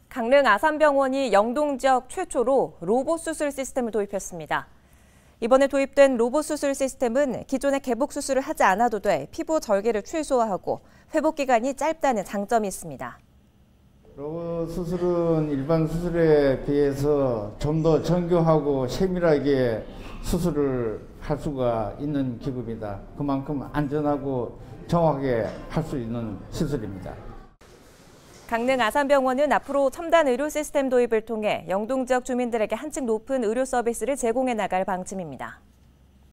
강릉 아산병원이 영동 지역 최초로 로봇 수술 시스템을 도입했습니다. 이번에 도입된 로봇 수술 시스템은 기존의 개복 수술을 하지 않아도 돼 피부 절개를 최소화하고 회복 기간이 짧다는 장점이 있습니다. 로봇 수술은 일반 수술에 비해서 좀 더 정교하고 세밀하게 수술을 할 수가 있는 기구입니다. 그만큼 안전하고 정확하게 할 수 있는 시술입니다. 강릉 아산병원은 앞으로 첨단 의료 시스템 도입을 통해 영동 지역 주민들에게 한층 높은 의료 서비스를 제공해 나갈 방침입니다.